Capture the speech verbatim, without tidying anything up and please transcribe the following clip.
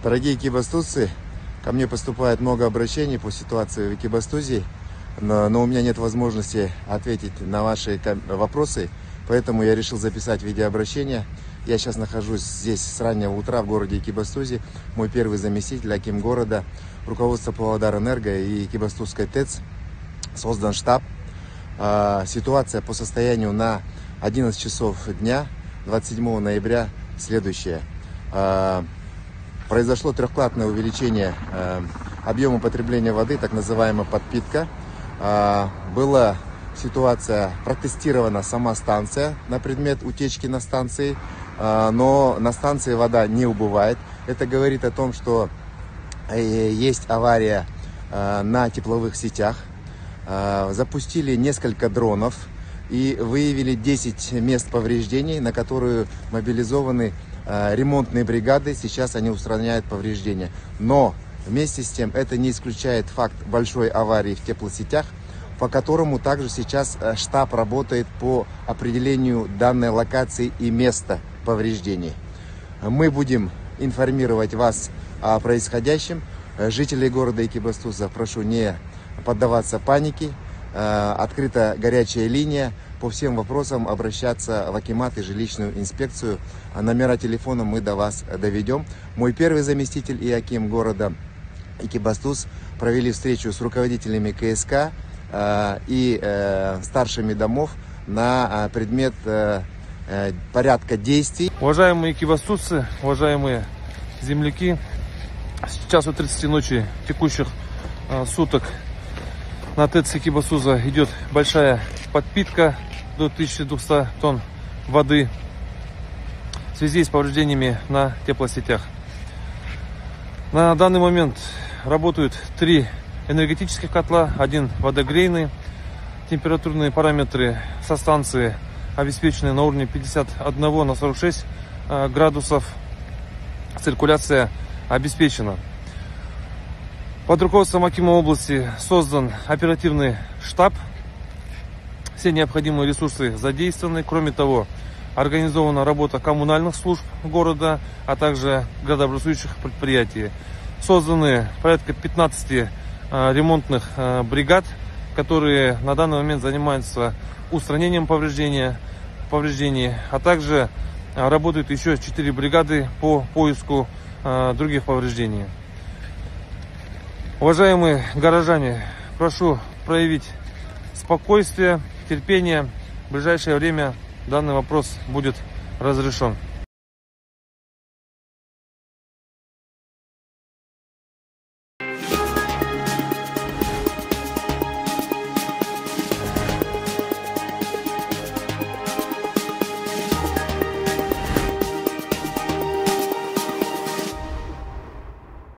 Дорогие экибастузцы, ко мне поступает много обращений по ситуации в Экибастузе, но, но у меня нет возможности ответить на ваши вопросы, поэтому я решил записать видеообращение. Я сейчас нахожусь здесь с раннего утра в городе Экибастузе. Мой первый заместитель, аким города, руководство Павлодарэнерго и Экибастузской ТЭЦ, создан штаб. Ситуация по состоянию на одиннадцать часов дня двадцать седьмого ноября следующая. Произошло трехкратное увеличение объема потребления воды, так называемая подпитка. Была ситуация, протестирована сама станция на предмет утечки на станции, но на станции вода не убывает. Это говорит о том, что есть авария на тепловых сетях. Запустили несколько дронов и выявили десять мест повреждений, на которые мобилизованы ремонтные бригады. Сейчас они устраняют повреждения. Но вместе с тем это не исключает факт большой аварии в теплосетях, по которому также сейчас штаб работает по определению данной локации и места повреждений. Мы будем информировать вас о происходящем. Жителей города Экибастуза прошу не поддаваться панике. Открыта горячая линия. По всем вопросам обращаться в акимат и жилищную инспекцию. Номера телефона мы до вас доведем. Мой первый заместитель и аким города Экибастуз провели встречу с руководителями КСК и старшими домов на предмет порядка действий. Уважаемые экибастузцы, уважаемые земляки, сейчас у тридцати ночи текущих суток на ТЭЦ Экибастуза идет большая подпитка до тысячи двухсот тонн воды в связи с повреждениями на теплосетях. На данный момент работают три энергетических котла, один водогрейный. Температурные параметры со станции обеспечены на уровне пятьдесят один на сорок шесть градусов. Циркуляция обеспечена. Под руководством акима области создан оперативный штаб. Все необходимые ресурсы задействованы. Кроме того, организована работа коммунальных служб города, а также градообразующих предприятий. Созданы порядка пятнадцати ремонтных бригад, которые на данный момент занимаются устранением повреждения, повреждений, а также работают еще четыре бригады по поиску других повреждений. Уважаемые горожане, прошу проявить спокойствие, терпение. В ближайшее время данный вопрос будет разрешен.